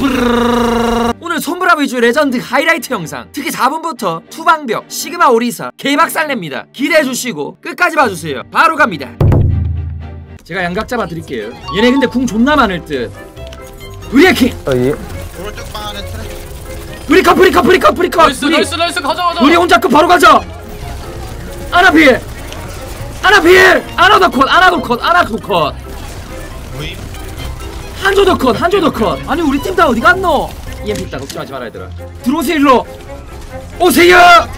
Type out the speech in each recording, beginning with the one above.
오늘 손브라 위주 레전드 하이라이트 영상, 특히 4분부터 투방벽, 시그마 오리사 개박살냅니다. 기대해주시고 끝까지 봐주세요. 바로 갑니다. 제가 양각 잡아드릴게요. 얘네 근데 궁 존나 많을 듯. 브리에킹! 오른쪽 방 안에 트랙. 브리컷! 나이스 가자. 우리 혼자 컷 바로 가자! 아나필! 아나도 컷! 모임. 한조도 컷! 아니 우리 팀 다 어디 갔노? EMP 있다 걱정하지 마라 얘들아. 들어오세요 일로! 오세요!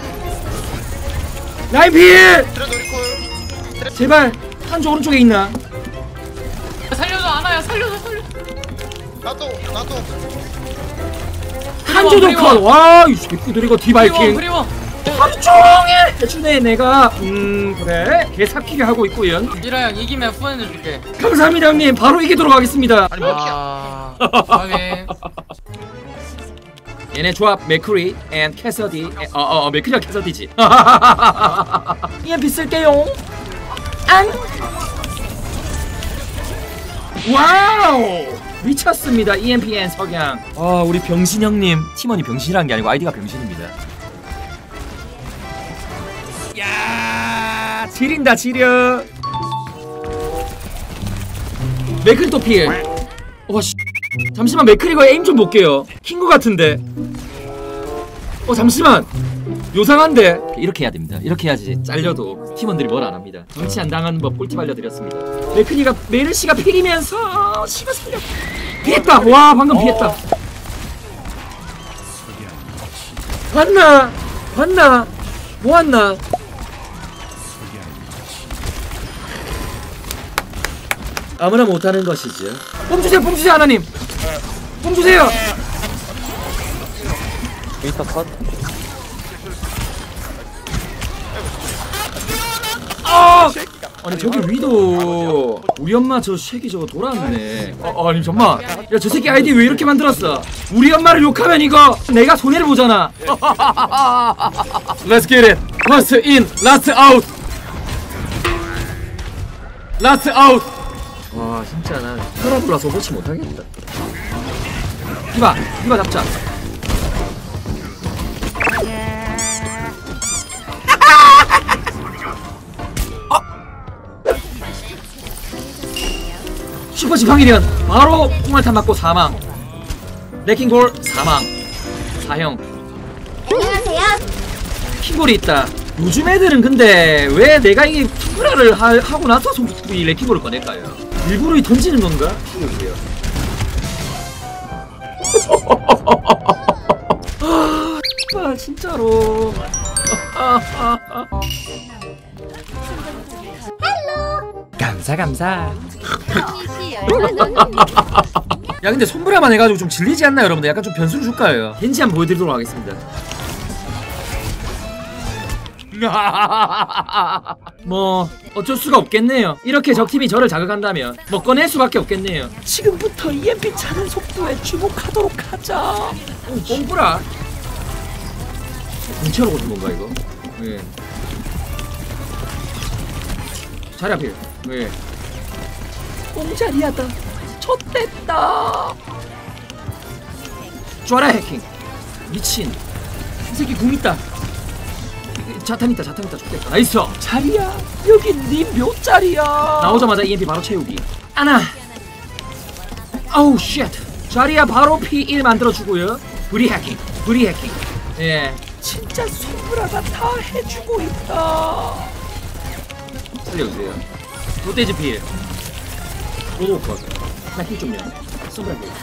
라인필! 트랙 노리콜. 제발 한조 오른쪽에 있나? 살려줘 아나야 살려줘. 나도. 한조도 컷! 와 이씨 개꾸들이고 디바이킹 그리워. 하루 종일 해주네 내가. 그래 개삭히게 하고 있구요. 이라양 이기면 후원해줄게. 감사합니다 형님. 바로 이기도록 하겠습니다. 아니 뭐 키야. 확인. 얘네 조합 맥크리 앤 캐서디. 맥크리가 캐서디지. EMP 쓸게요. 안. 와우 미쳤습니다. EMP 앤 석양. 우리 병신 형님. 팀원이 병신이라는 게 아니고 아이디가 병신입니다. 야 지린다 지려. 맥크리 또 필. 와씨 잠시만 맥크리가 에임 좀 볼게요. 킹거 같은데. 잠시만 요상한데. 이렇게 해야 됩니다. 이렇게 해야지 잘려도 팀원들이 뭘 안 합니다. 정치 안 당하는 법 꿀팁 알려드렸습니다. 맥크리가 메르시가 필이면서 씨가 살려. 피했다. 와 방금 피했다. 봤나 뭐았나. 아무나 못하는 것이죠. 뽕주세요 하나님. 뽕주세요. 미스터 컷. 아니 저기 위도 우리 엄마 저 새끼 저거 돌았네. 아니 잠만. 야 저 새끼 아이디 왜 이렇게 만들었어? 우리 엄마를 욕하면 이거 내가 손해를 보잖아. Let's get it. First in, last out. Last out. 와 진짜 난 혈압 올라서 호치 못하겠다. 이봐 잡자. 슈퍼 지팡이련 바로 콩알탄 맞고 사망. 레킹볼 사망. 사형. 안녕하세요. 킹볼이 있다. 요즘 애들은 근데 왜 내가 이 투브라를 하고 나서 이 레킹볼을 꺼낼까요? 일부러 던지는 건가? 죽여주세요. 진짜로. 감사. 야 근데 손브라만 해가지고 좀 질리지 않나요 여러분들? 약간 좀 변수를 줄까요? 겐지 한번 보여드리도록 하겠습니다. 뭐 어쩔 수가 없겠네요. 이렇게 적팀이 저를 자극한다면 뭐 꺼낼 수밖에 없겠네요. 지금부터 EMP 차는 속도에 주목하도록 하자. 뽕뿌라 공채로 고준 건가 이거? 예. 자리 앞에 왜? 뽕자리야다. 좆됐다. 쫄아 해킹. 미친. 이 새끼 궁 있다. 자탄 있다 좋겠다. 나이스. 자리야 여기 네 묘자리야. 나오자마자 EMP 바로 채우기. 아나. 아우 쉣. 자리야 바로 P1 만들어주고요. 브리 해킹. 예 진짜 손브라가 다 해주고 있다. 살려주세요. 롯데지 필. 로도 컷. 나힐 좀요. 손브라 필.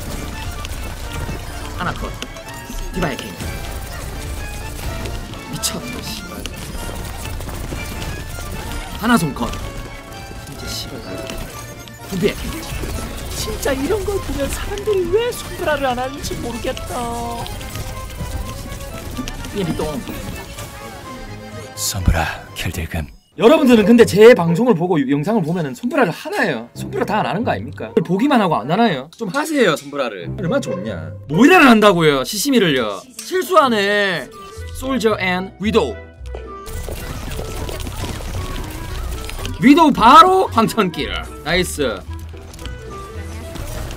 하나 컷. 디바 해킹. 미쳤다 씨발. 하나 손컷. 진짜 씨발. 두배. 진짜 이런 걸 보면 사람들이 왜 손브라를 안 하는지 모르겠다. EMP 똥. 손브라 킬딜금. 여러분들은 근데 제 방송을 보고 영상을 보면은 손브라를 하나요? 손브라 다 안 하는 거 아닙니까? 보기만 하고 안 하나요? 좀 하세요 손브라를. 얼마나 좋냐. 모이라를 한다고요 시시미를요. 실수하네. 솔저 앤 위도우. 위도우 바로 황천길. 나이스.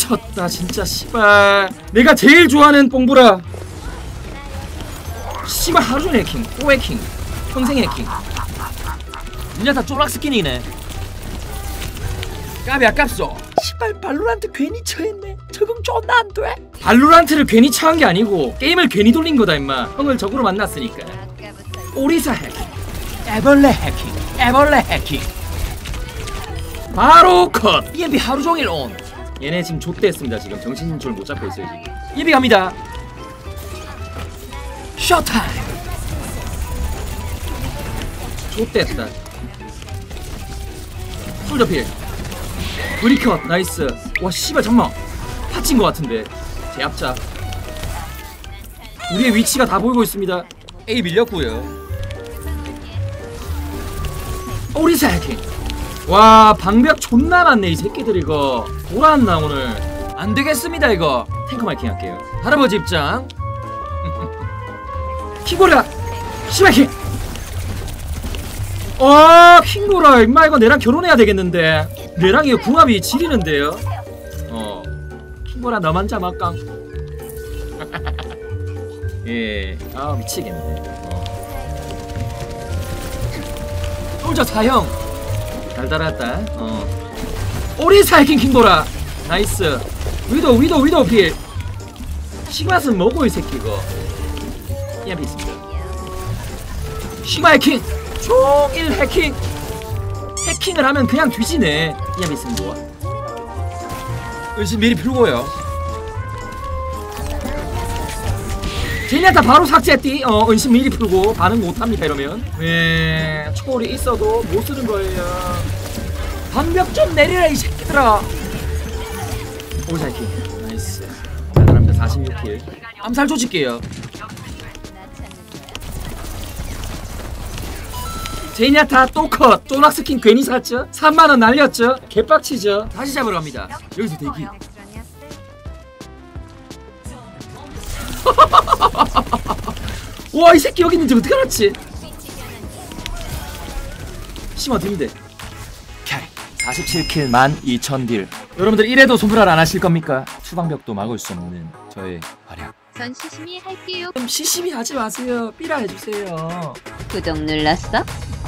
미쳤다 진짜 씨발. 내가 제일 좋아하는 뽕브라. 씨발 하루종일 해킹, 또 해킹, 평생 해킹. 니네 다 쫄락 스킨이네. 까비 아깝소. 씨발 발로란트 괜히 처했네. 적응 존나 안 돼. 발로란트를 괜히 처한 게 아니고 게임을 괜히 돌린 거다 임마. 형을 적으로 만났으니까. 오리사 해킹, 애벌레 해킹, 애벌레 해킹. 바로 컷. EMP 하루 종일 온. 얘네 지금 좆됐습니다. 지금 정신줄 못 잡고 있어요 지금. EMP 갑니다. 쇼타임. 좆됐다. 솔저필 브리컷 나이스. 와 씨발 잠만 파친 것 같은데. 제압자. 우리의 위치가 다 보이고 있습니다. A 밀렸고요. 오리사 해킹. 와 방벽 존나 많네 이 새끼들. 이거 돌아왔나 오늘. 안되겠습니다 이거. 탱커 마이킹 할게요. 할아버지 입장. 킹고라 씨발킹. 킹고라 임마 이거 내랑 결혼해야 되겠는데. 내랑 이거 궁합이 지리는데요. 킹고라 너만 잡아깡. 예, 아 미치겠네. 솔저 사형 달달하다. 오리사 해킹 킹도라 나이스. 위도 필. 시그마스는 뭐고 이 새끼 이거. EMP 있습니다. 시그마 해킹 종일 해킹. 해킹을 하면 그냥 뒤지네. EMP 있습니다. 은신 미리 풀고요. 제니아타 바로 삭제했디. 은신 미리 풀고 반응 못합니다 이러면. 네, 초월이 있어도 못 쓰는 거예요. 방벽 좀 내리라 이 새끼들아. 오사이킹 나이스. 대단합니다. 46킬. 암살 조질게요. 제니아타 또 컷. 쪼락스킨 괜히 샀죠? 3만원 날렸죠? 개빡치죠? 다시 잡으러 갑니다. 여기서 대기. 와 이 새끼 여기 있는지 어떻게 알았지? 심어 드는데 47킬 12,000딜. 여러분들 이래도 손브랄 안 하실 겁니까? 수방벽도 막을 수 없는 저의 활약. 전 시시미 할게요. 좀 시시미 하지 마세요. 삐라 해주세요. 구독 눌렀어?